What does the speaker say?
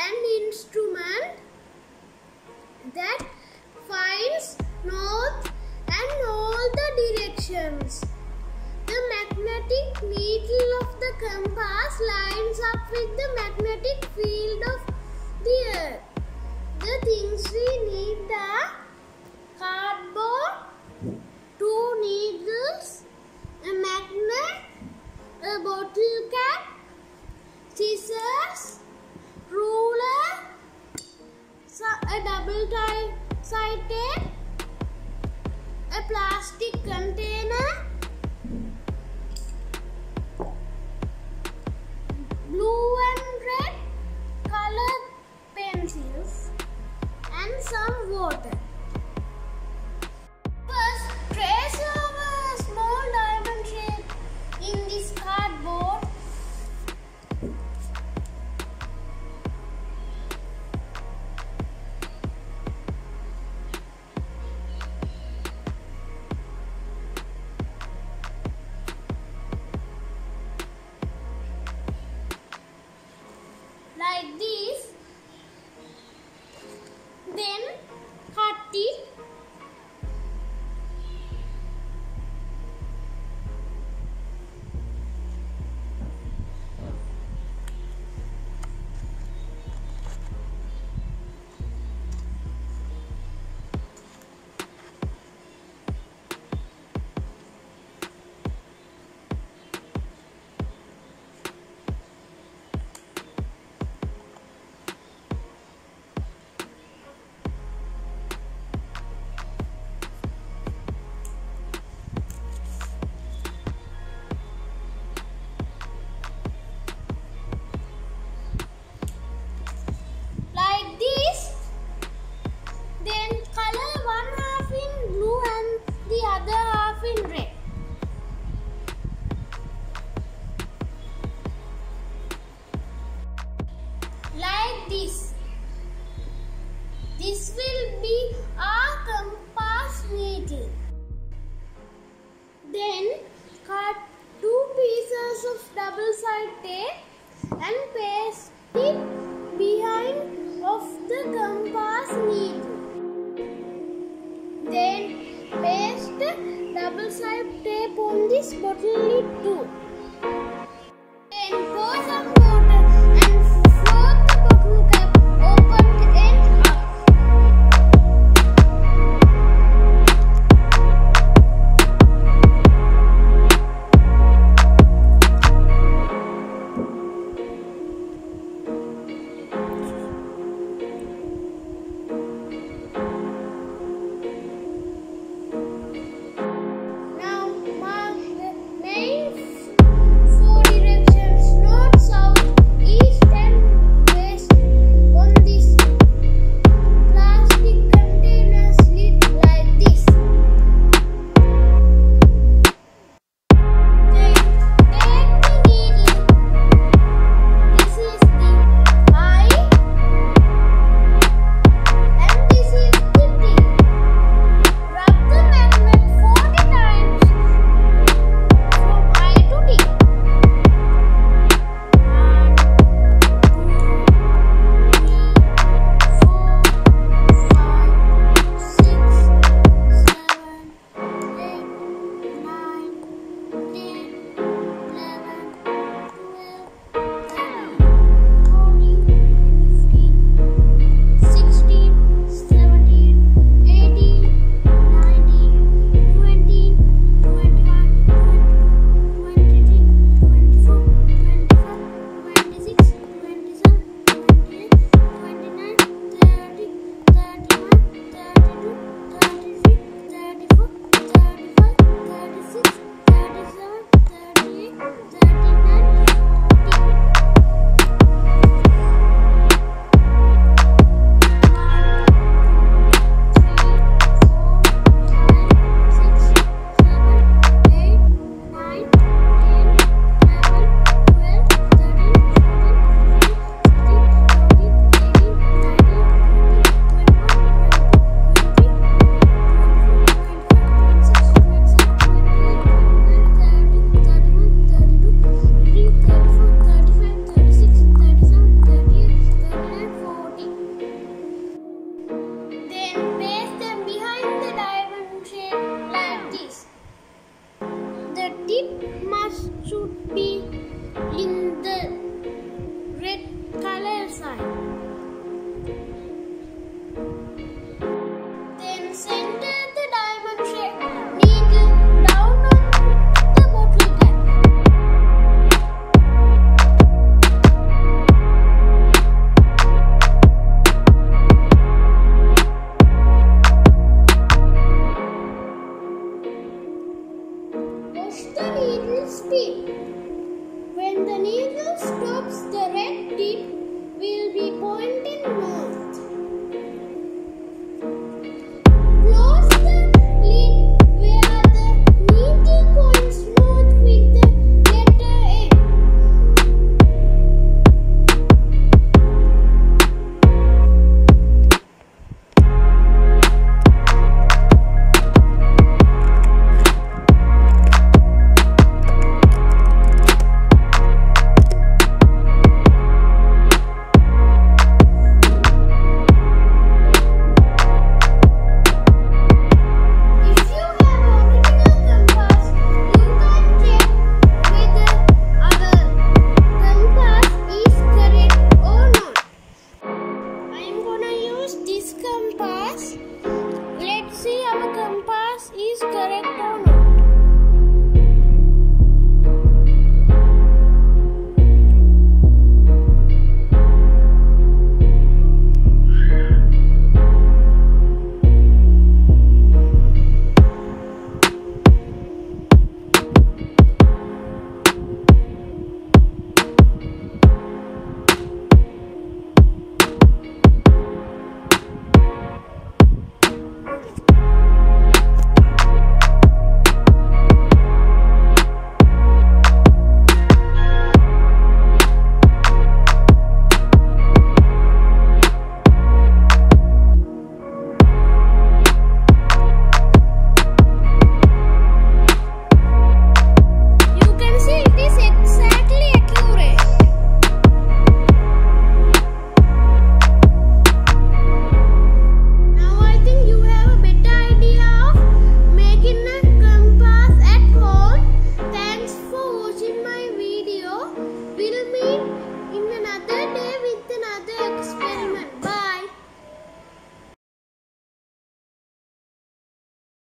an instrument that finds north and all the directions. The magnetic needle of the compass lines up with the magnetic field of the earth. The things we need are cardboard, 2 needles, a magnet, a bottle cap, scissors, ruler, a double-side tape, a plastic container, blue and red colored pencils, and some water. First, trace over a small diamond shape in this cardboard. Like this, then cut it. Like this. This will be our compass needle. Then cut 2 pieces of double-side tape and paste it behind of the compass needle. Then paste double-side tape on this bottle lid too. Then pour some water and float the bottle cap open end up. Now mark the names the needle speed. When the needle stops, the red tip will be pointing north. Close the lid where the needle points north with the letter N. This compass, let's see our compass is correct